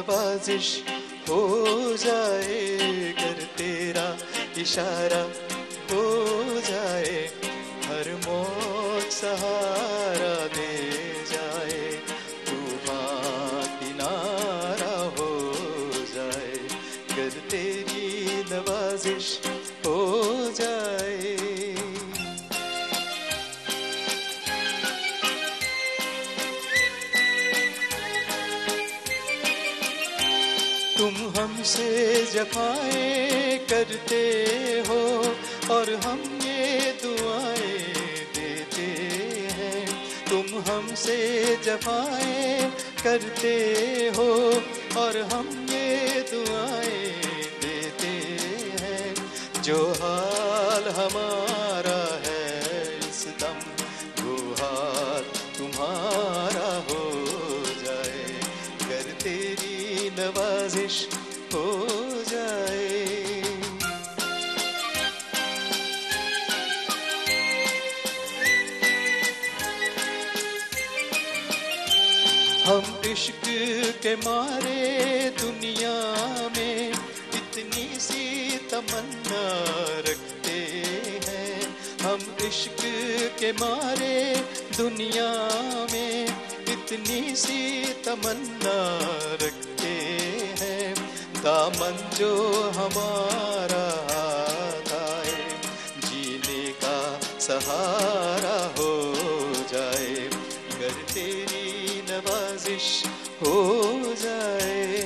नवाजिश हो जाए, कर तेरा इशारा हो जाए, हर मौत सहारा दे जाए, तूफान किनारा हो जाए, कर तेरी नवाजिश हो जाए। तुम हमसे जफाएं करते हो और हम ये दुआएं देते हैं। तुम हमसे जफाएं करते हो और हम ये दुआएं देते हैं। जो हाल हमारा है इस दम, वो हाल तुम्हारा हो जाए, कर तेरी नवाजिश हो जाए। हम इश्क के मारे दुनिया में इतनी सी तमन्ना रखते हैं। हम इश्क के मारे दुनिया में इतनी सी तमन्ना रखते हैं। दामन जो हमारा हाथ आए, जीने का सहारा हो जाए, कर तेरी नवाजिश हो जाए।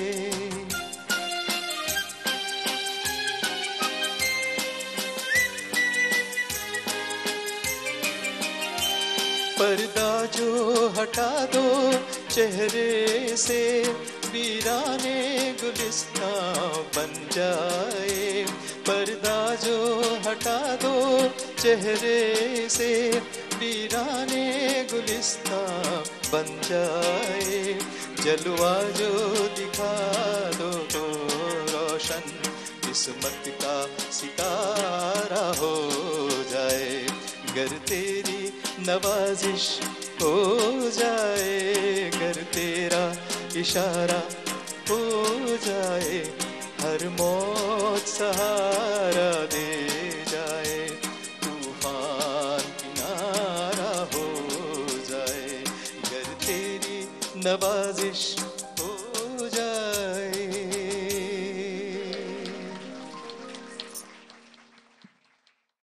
पर्दा जो हटा दो चेहरे से, वीराने गुलिस्तां बन जाए। पर्दा जो हटा दो चेहरे से, वीराने गुलिस्तां बन जाए। जलवा जो दिखा दो तो रोशन किस्मत का सितारा हो जाए, गर तेरी नवाजिश हो जाए, गर तेरा इशारा हो जाए, हर मौत सहारा दे जाए, तूफान किनारा हो जाए, गर तेरी नवाजिश